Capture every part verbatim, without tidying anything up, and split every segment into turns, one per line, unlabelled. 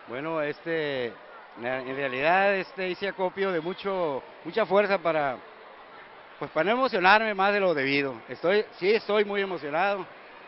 Bueno, este, en realidad este hice acopio de mucho, mucha fuerza para, pues para no emocionarme más de lo debido. Estoy, sí estoy muy emocionado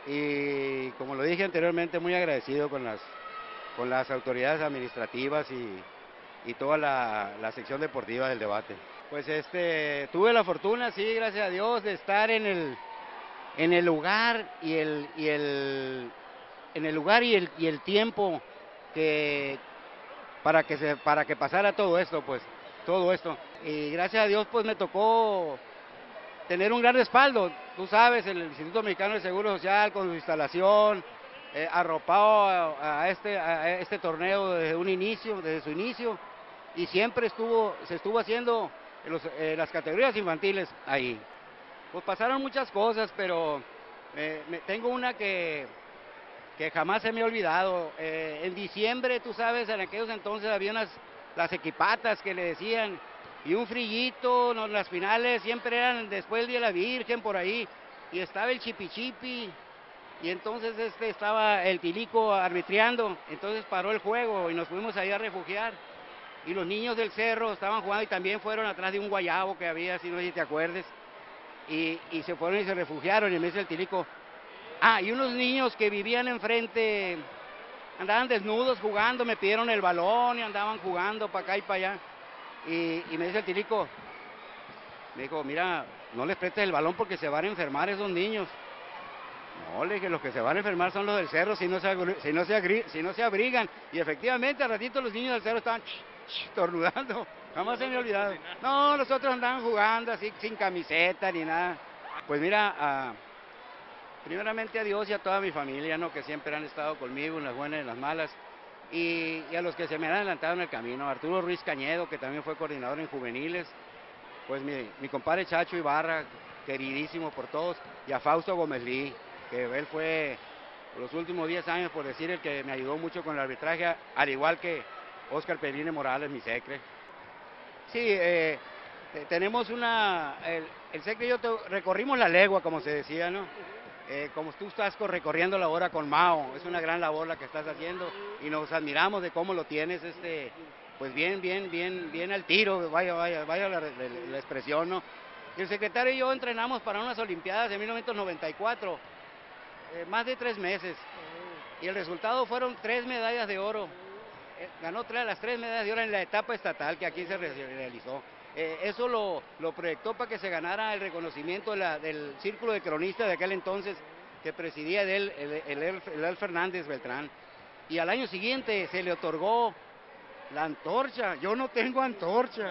y como lo dije anteriormente, muy agradecido con las, con las autoridades administrativas y, y toda la, la sección deportiva del debate. Pues este, tuve la fortuna, sí, gracias a Dios, de estar en el, en el lugar y el, y el, en el lugar y el, y el tiempo que, para que se, para que pasara todo esto, pues, todo esto. Y gracias a Dios, pues me tocó tener un gran respaldo, tú sabes, el Instituto Mexicano de Seguro Social con su instalación, eh, arropado a, a, este, a este torneo desde un inicio, desde su inicio, y siempre estuvo, se estuvo haciendo en los, eh, las categorías infantiles ahí. Pues pasaron muchas cosas, pero eh, me, tengo una que que jamás se me ha olvidado. Eh, en diciembre, tú sabes, en aquellos entonces había unas, las equipatas que le decían, y un frillito, no, las finales siempre eran después del Día de la Virgen, por ahí, y estaba el chipichipi, y entonces este estaba el Tilico arbitreando, entonces paró el juego y nos fuimos ahí a refugiar, y los niños del cerro estaban jugando y también fueron atrás de un guayabo que había, si no sé si te acuerdes, y, y se fueron y se refugiaron, y me dice el Tilico, ah, y unos niños que vivían enfrente andaban desnudos jugando, me pidieron el balón y andaban jugando para acá y para allá. Y, y me dice el Tilico, me dijo, mira, no les prestes el balón porque se van a enfermar esos niños. No, le dije, los que se van a enfermar son los del cerro si no se, si no se, agri, si no se abrigan. Y efectivamente, al ratito los niños del cerro estaban estornudando. Jamás se me ha olvidado. No, los otros andaban jugando así, sin camiseta ni nada. Pues mira, uh, primeramente a Dios y a toda mi familia, ¿no? Que siempre han estado conmigo en las buenas y en las malas. Y, y a los que se me han adelantado en el camino. Arturo Ruiz Cañedo, que también fue coordinador en juveniles. Pues mi, mi compadre Chacho Ibarra, queridísimo por todos. Y a Fausto Gómez Lee, que él fue los últimos diez años, por decir, el que me ayudó mucho con el arbitraje, al igual que Oscar Peline Morales, mi secre. Sí, eh, tenemos una, el, el secre y yo te, recorrimos la legua, como se decía, ¿no? Eh, como tú estás recorriendo la hora con Mao, es una gran labor la que estás haciendo y nos admiramos de cómo lo tienes, este, pues bien, bien, bien, bien al tiro, vaya, vaya, vaya la, la, la expresión, ¿no? Y el secretario y yo entrenamos para unas Olimpiadas de mil novecientos noventa y cuatro, eh, más de tres meses, y el resultado fueron tres medallas de oro. Eh, ganó tres, las tres medallas de oro en la etapa estatal que aquí se realizó. Eh, eso lo, lo proyectó para que se ganara el reconocimiento de la, del círculo de cronistas de aquel entonces que presidía de él, el, el, el, el, el Fernández Beltrán. Y al año siguiente se le otorgó la antorcha. Yo no tengo antorcha.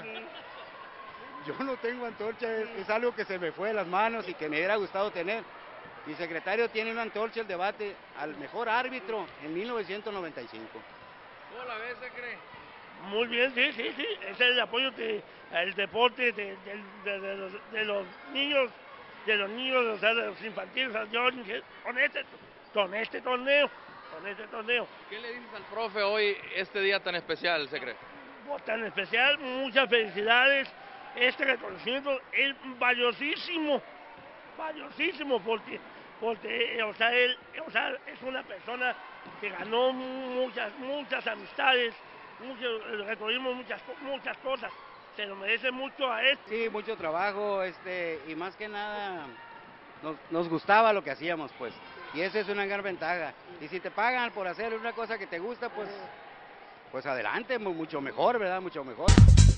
Yo no tengo antorcha, es, es algo que se me fue de las manos y que me hubiera gustado tener. Mi secretario tiene una antorcha el debate al mejor árbitro en mil novecientos noventa y cinco.
¿Cómo la ves, se cree?
Muy bien, sí, sí, sí. Ese es el apoyo que el deporte de, de, de, de, los, de los niños, de los niños, o sea, de los infantiles, o sea, yo, con este, con este torneo, con este torneo.
¿Qué le dices al profe hoy, este día tan especial, secre?
Pues tan especial, muchas felicidades. Este reconocimiento es valiosísimo, valiosísimo, porque, porque o sea, él o sea, es una persona que ganó muchas, muchas amistades, muchos, recorrimos muchas, muchas cosas, se lo merece mucho a él.
Sí, mucho trabajo, este, y más que nada nos, nos gustaba lo que hacíamos, pues, y esa es una gran ventaja. Y si te pagan por hacer una cosa que te gusta, pues, pues adelante, mucho mejor, ¿verdad? Mucho mejor.